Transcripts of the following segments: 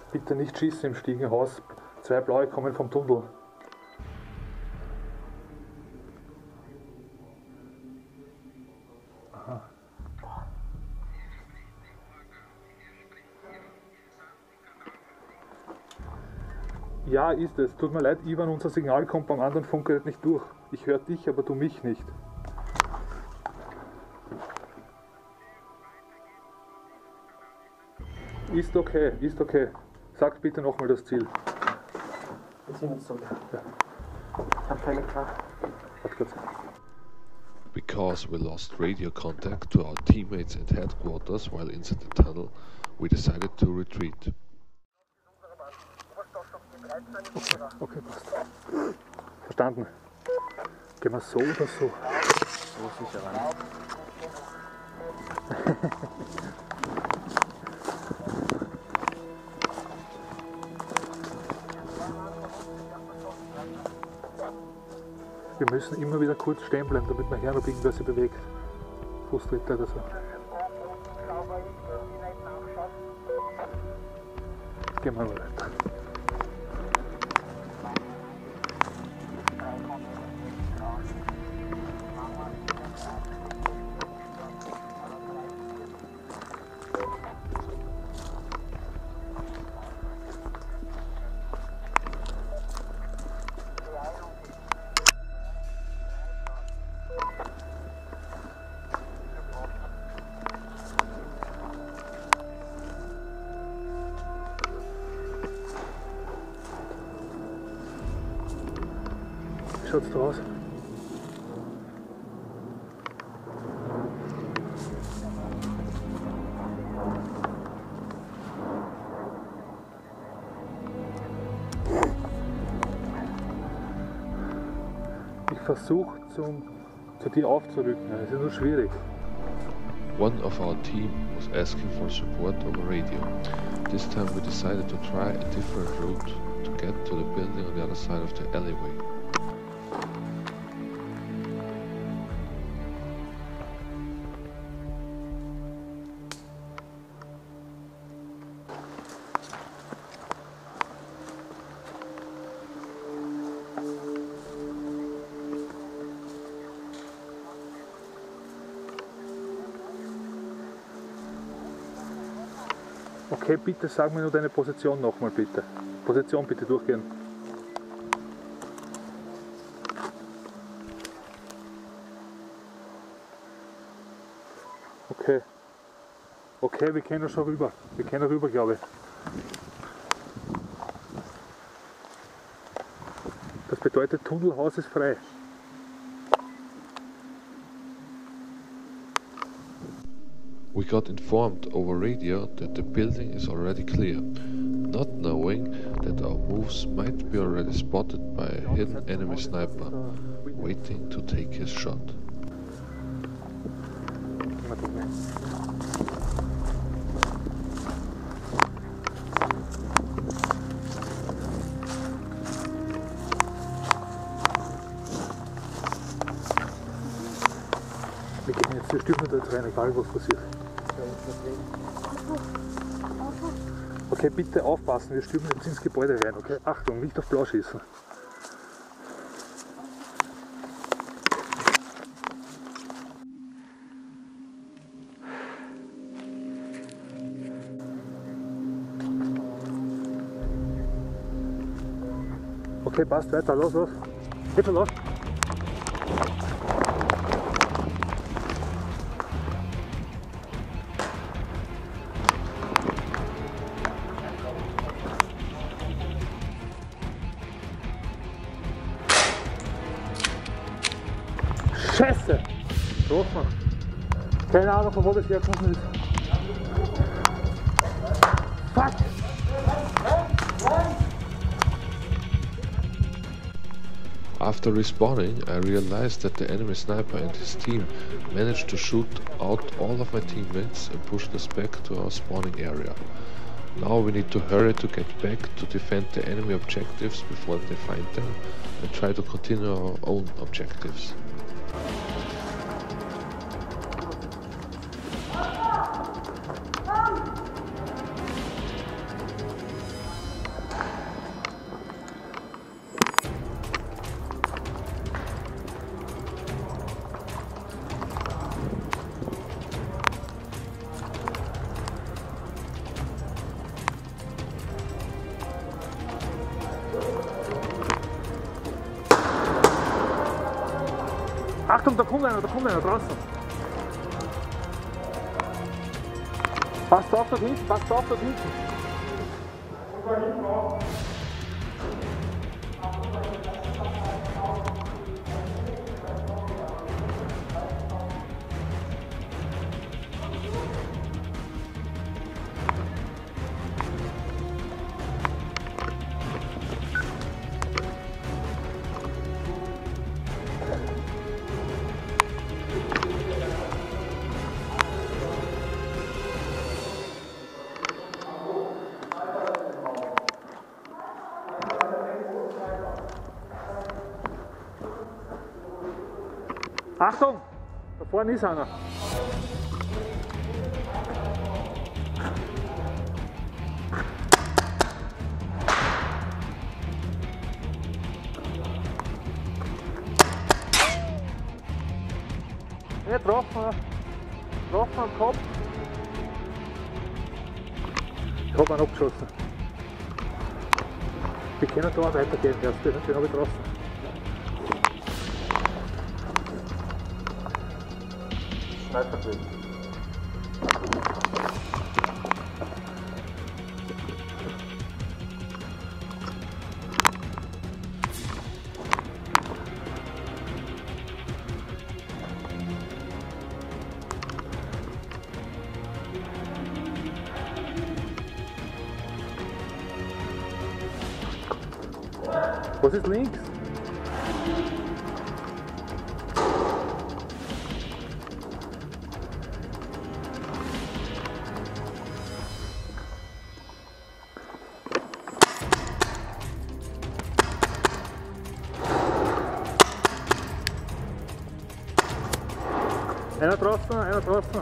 Bitte nicht schießen im Stiegenhaus. 2 Blaue kommen vom Tunnel. Aha. Ja, ist es. Tut mir leid, Ivan, unser Signal kommt beim anderen Funkgerät nicht durch. Ich höre dich, aber du mich nicht. Ist okay, ist okay. Sag bitte nochmal das Ziel. Wir ziehen uns zurück. Ja. Ich habe keine Kraft. Warte kurz. Because we lost radio contact to our teammates at headquarters while inside the tunnel, we decided to retreat. Okay, passt. Verstanden. Gehen wir so oder so? So sicher rein. Wir müssen immer wieder kurz stehen bleiben, damit man hören, ob irgendwas sich bewegt. Fußtritte oder so. Gehen wir mal weiter. Wie schaut's da aus? Ich versuche zu dir aufzurücken, es ist nur schwierig. One of our team was asking for support over radio. This time we decided to try a different route to get to the building on the other side of the alleyway. Okay, bitte sag mir nur deine Position nochmal, bitte. Position bitte durchgehen. Okay. Okay, wir können schon rüber. Wir können rüber, glaube ich. Das bedeutet, Tunnelhaus ist frei. We got informed over radio that the building is already clear, not knowing that our moves might be already spotted by a hidden enemy sniper, waiting to take his shot. Wir gehen jetzt, wir stürmen da jetzt rein, egal was passiert. Okay, bitte aufpassen, wir stürmen jetzt ins Gebäude rein, okay? Achtung, nicht auf Blau schießen. Okay, passt, weiter, los, los. Geht schon los. Scheiße! Getroffen. Keine Ahnung, von wo das hergekommen ist. Fuck! After respawning, I realized that the enemy sniper and his team managed to shoot out all of my teammates and pushed us back to our spawning area. Now we need to hurry to get back to defend the enemy objectives before they find them and try to continue our own objectives. Achtung, da kommt einer draußen. Passt auf dort hinten, passt auf dort hinten. Achtung! Da vorne ist einer. Ja, getroffen am Kopf. Ich habe einen abgeschossen. Wir können da weitergehen, den habe ich draußen. Sniper-Bild. Was ist links? Einer draußen.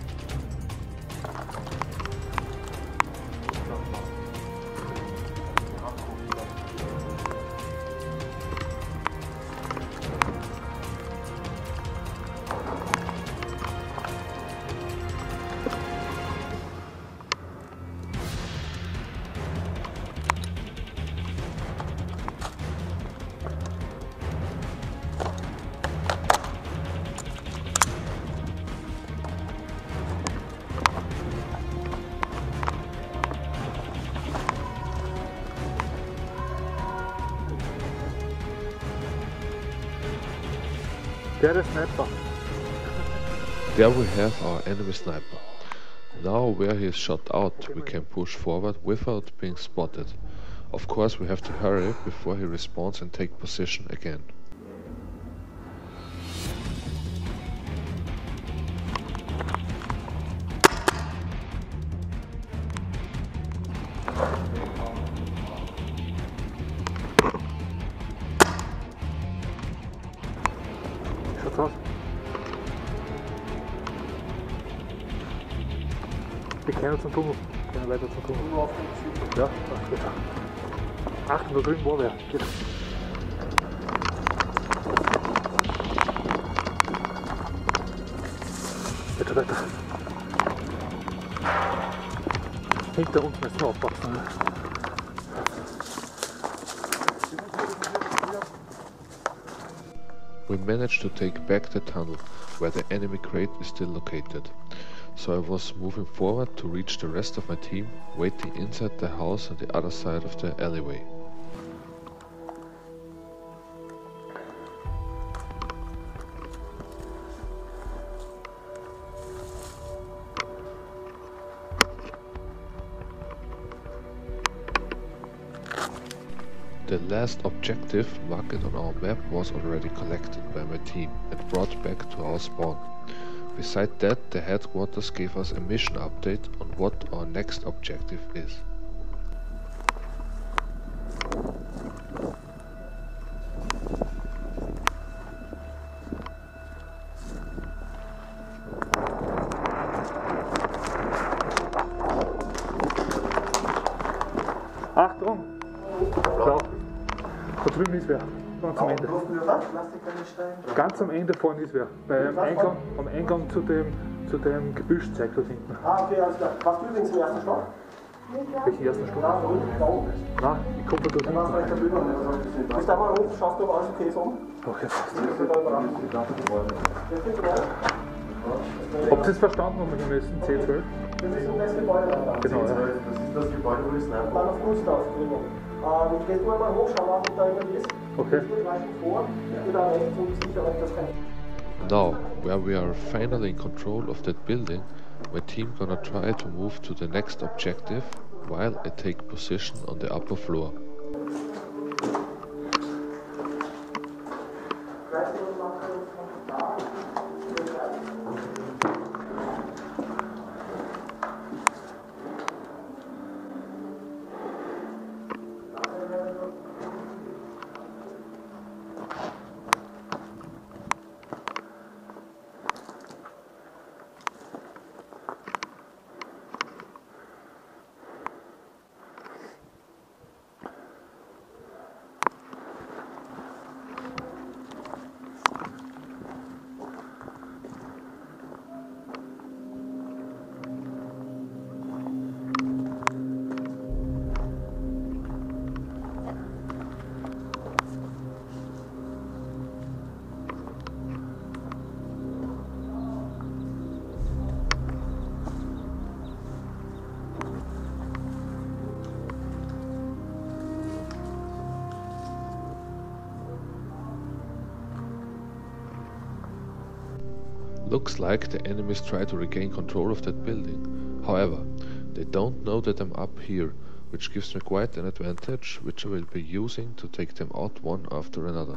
Der ist Sniper. There we have our enemy sniper. Now where he is shot out, we can push forward without being spotted. Of course we have to hurry before he respawns and take position again. Schaut aus. Wir können zum Tunnel. Wir können weiter zum Tunnel. Ja, das geht. Achtung, da drüben war wer. Geht. Weiter. Hinter uns müssen wir aufpassen. We managed to take back the tunnel, where the enemy crate is still located. So I was moving forward to reach the rest of my team, waiting inside the house on the other side of the alleyway. The last objective marked on our map was already collected by my team and brought back to our spawn. Beside that, the headquarters gave us a mission update on what our next objective is. Achtung! Schau, da drüben ist wer. Ganz am Ende. Ganz am Ende vorne ist wer. Am Eingang zu dem Gebüsch zeigt dort hinten. Ah, okay, alles klar. Warst du übrigens im ersten Stock? Welche ersten Stunden? Nein, ich komme durch hinten. Du bist einmal hoch, schaust du, ob alles okay ist oben? Okay, passt. Habt ihr es verstanden, wo wir hin müssen? C12? Das ist um das Gebäude da. Genau, ja. Das ist das Gebäude, wo ich Sniper. Dann auf Gustav drüben. Gehst du einmal hoch, schau mal, ob da jemand ist. Okay. Ich gehe gleich vor, ich gehe da rechts und sicher, ob das kein... Now, where we are finally in control of that building, my team gonna try to move to the next objective while I take position on the upper floor. Looks like the enemies try to regain control of that building. However, they don't know that I'm up here, which gives me quite an advantage, which I will be using to take them out one after another.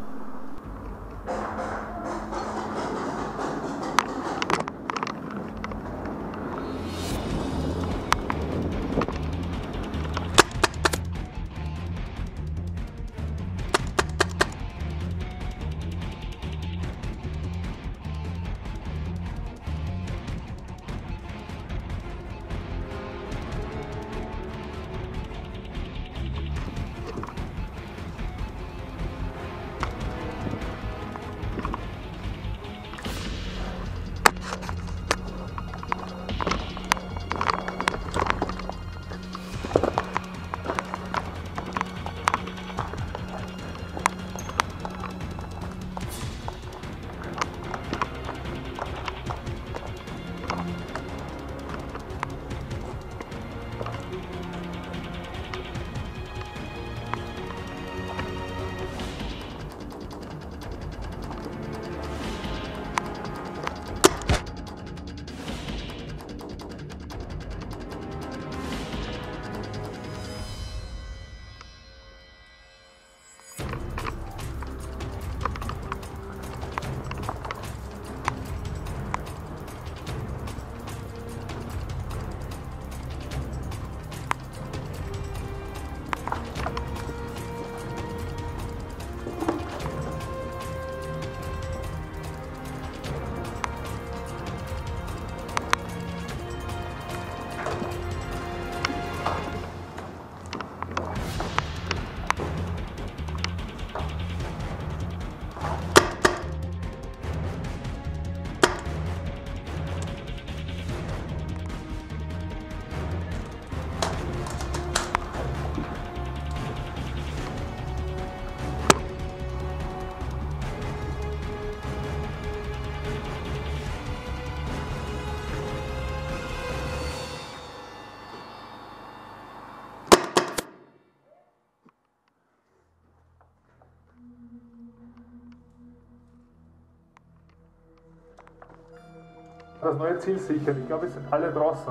Das neue Ziel sichern. Ich glaube, wir sind alle draußen.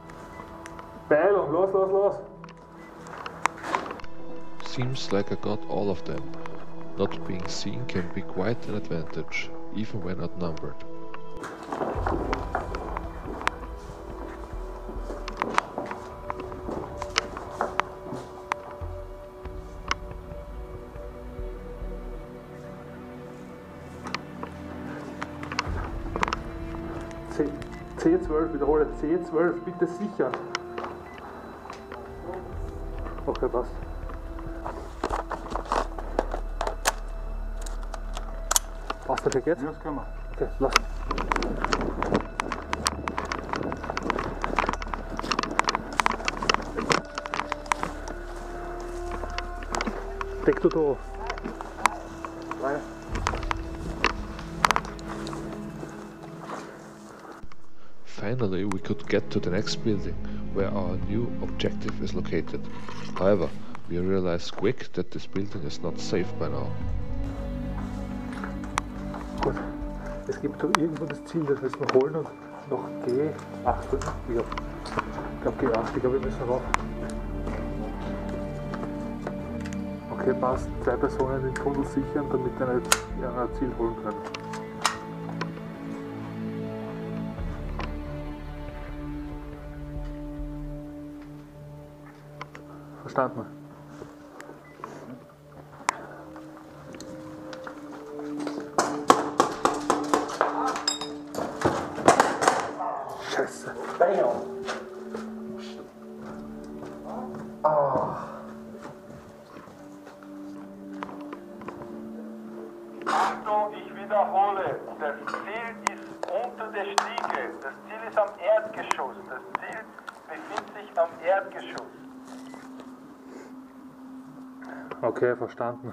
Beeilung, los, los, los! Seems like I got all of them. Not being seen can be quite an advantage, even when outnumbered. C12, wiederhole C12, bitte sichern. Okay, passt. Passt das jetzt? Ja, das können wir. Okay, lass. Steck du da an? Rein. Finally, we could get to the next building, where our new objective is located. However, we realized quick that this building is not safe by now. Gut, es gibt da irgendwo das Ziel, das müssen wir holen und noch G8. Ich glaube G8, ich glaube wir müssen rauf. Okay, passt. 2 Personen den Tunnel sichern, damit wir nicht ihr Ziel holen können. Verstanden? Scheiße. Bam! Ah. Achtung, ich wiederhole, das Ziel ist unter der Stiege. Das Ziel ist am Erdgeschoss. Das Ziel befindet sich am Erdgeschoss. Okay, verstanden.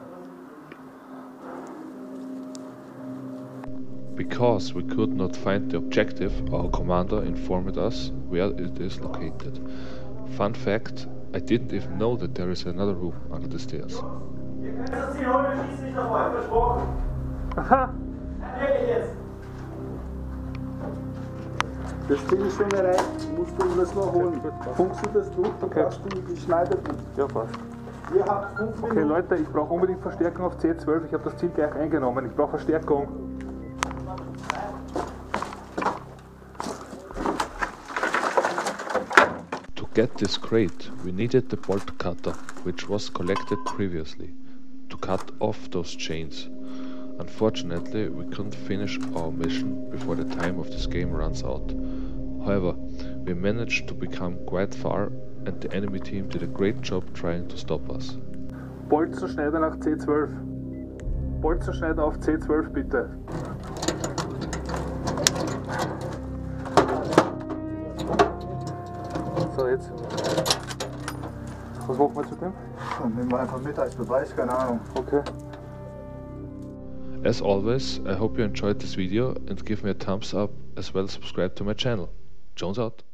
Because we could not find the objective, our commander informed us where it is located. Fun fact, I didn't even know that there is another room under the stairs. Ihr könnt das Ziel holen, wir schießen nicht dabei, versprochen. Aha! Ehrlich jetzt. Das Ziel ist schon erreicht, musst du das noch holen. Funkst du das durch, du brauchst die Schneider nicht. Ja, passt. Ihr habt 5 Okay Minuten. Leute, ich brauche unbedingt Verstärkung auf C12. Ich habe das Ziel gleich eingenommen. Ich brauche Verstärkung. To get this crate, we needed the bolt cutter, which was collected previously, to cut off those chains. Unfortunately, we couldn't finish our mission before the time of this game runs out. However, we managed to become quite far and the enemy team did a great job trying to stop us. Bolzenschneider nach C12. Bolzenschneider auf C12 bitte. So, jetzt. Was machen wir zu dem? Nehmen wir einfach mit als Beweis, keine Ahnung. Okay. As always, I hope you enjoyed this video and give me a thumbs up as well as subscribe to my channel. Jones out.